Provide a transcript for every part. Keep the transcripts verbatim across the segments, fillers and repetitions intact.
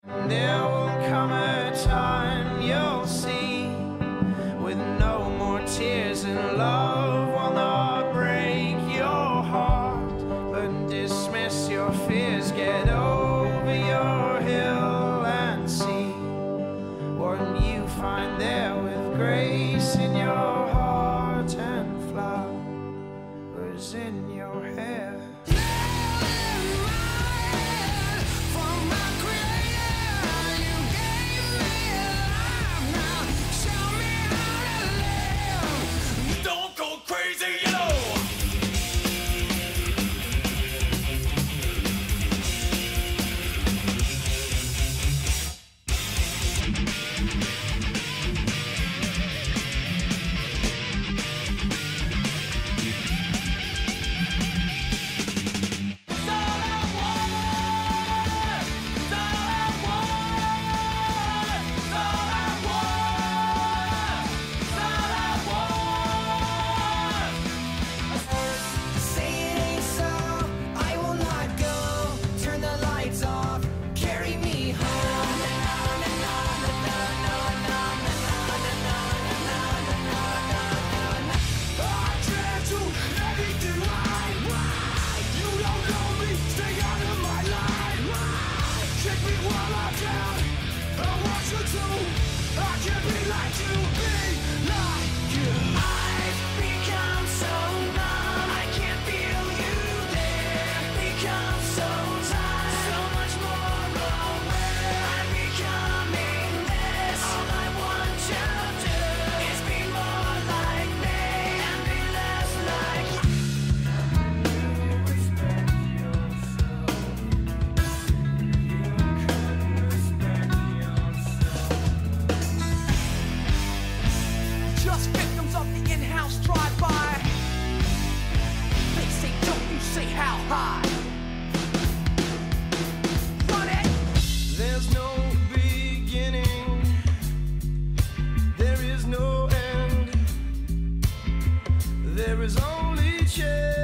There will come a time you'll see, with no more tears and love will not break your heart, but dismiss your fears, get over your hill and see what you find there, with grace in your heart and flowers in your hair. There is only change.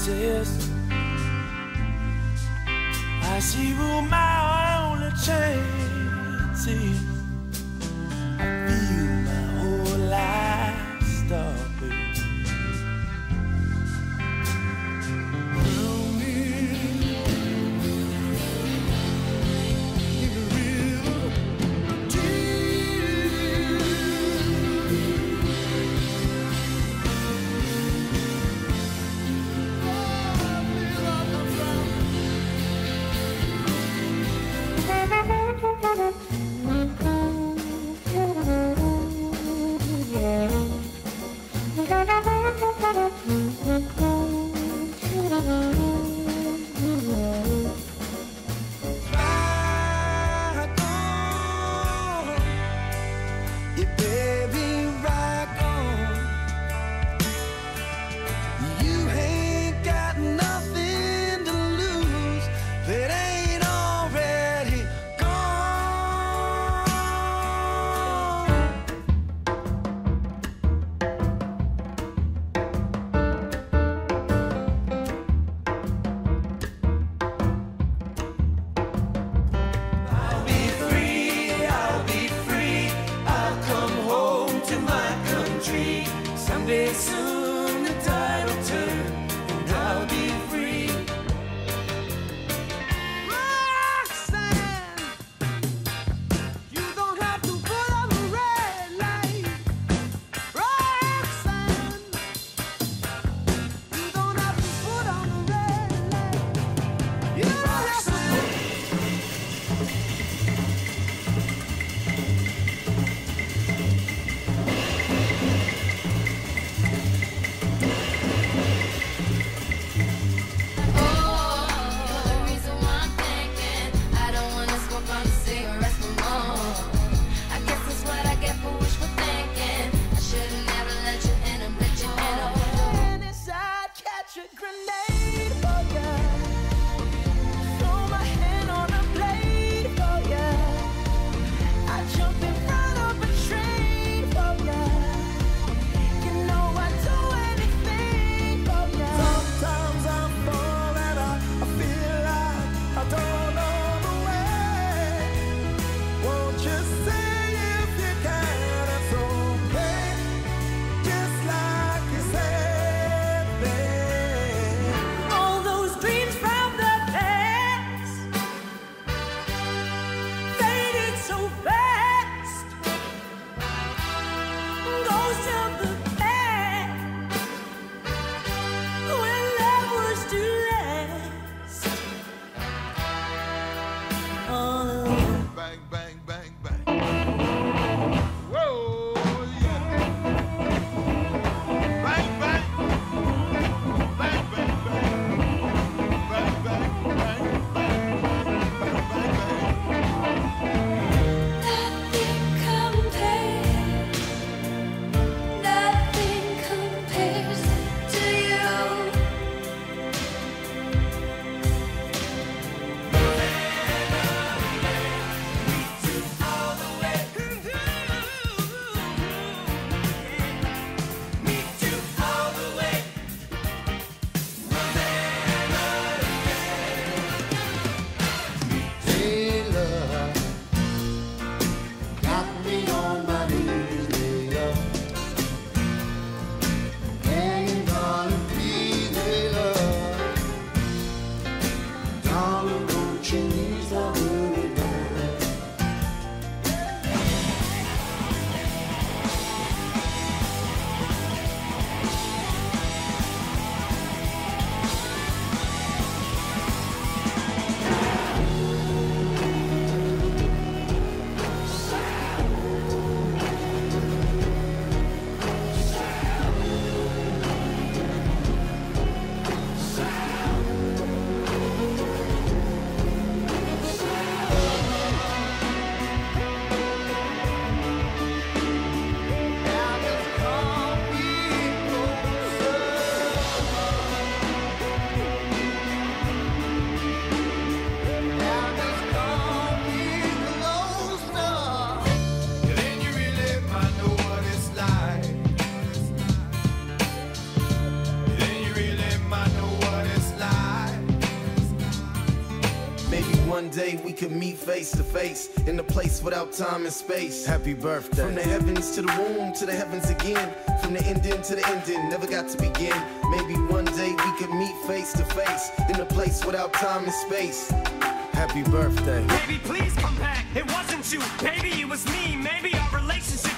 exist. I see who my only chance is. I feel my whole life stopping. Someday soon the tide will turn and I'll be free. Roxanne, you don't have to put on the red light. Roxanne, you don't have to put on the red light. You don't have to. could meet face to face in a place without time and space. Happy birthday. From the heavens to the womb, to the heavens again. From the ending to the ending, never got to begin. Maybe one day we could meet face to face in a place without time and space. Happy birthday. Baby, please come back. It wasn't you. Maybe it was me. Maybe our relationship